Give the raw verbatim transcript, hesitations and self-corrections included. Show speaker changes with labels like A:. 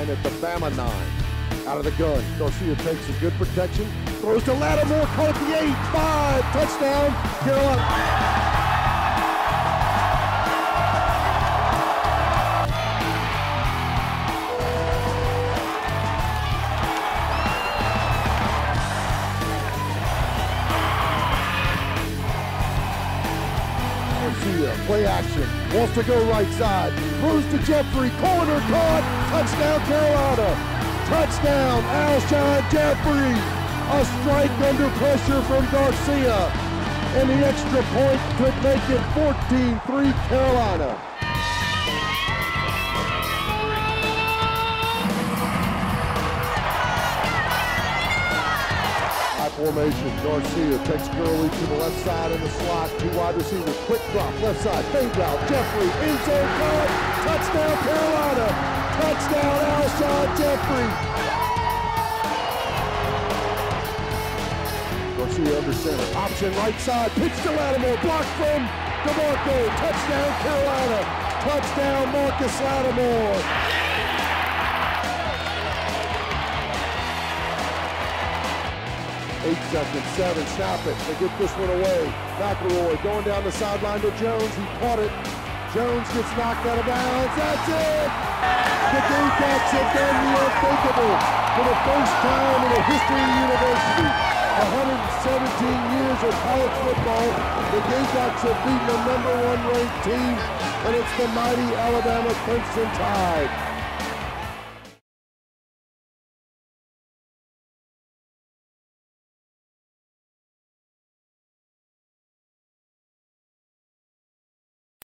A: nine at the Bama nine. Out of the gun, Garcia takes a good protection, throws to Lattimore, caught at the eight, five, touchdown, Carolina. Play action, wants to go right side, throws to Jeffrey, corner caught, touchdown Carolina, touchdown Alshon Jeffrey, a strike under pressure from Garcia, and the extra point could make it fourteen three Carolina. Formation, Garcia takes Gurley to the left side in the slot, two wide receivers, quick drop, left side, fade route, Jeffrey, end zone caught, touchdown Carolina, touchdown Alshon Jeffrey. Garcia under center, option right side, pitch to Lattimore, block from DeMarco, touchdown Carolina, touchdown Marcus Lattimore. Eight seconds, seven, snap it, they get this one away. McElroy going down the sideline to Jones, he caught it. Jones gets knocked out of bounds, that's it! The Gamecocks have done the unthinkable for the first time in the history of the university. one hundred seventeen years of college football, the Gamecocks have beaten the number one ranked team, and it's the mighty Alabama Crimson Tide.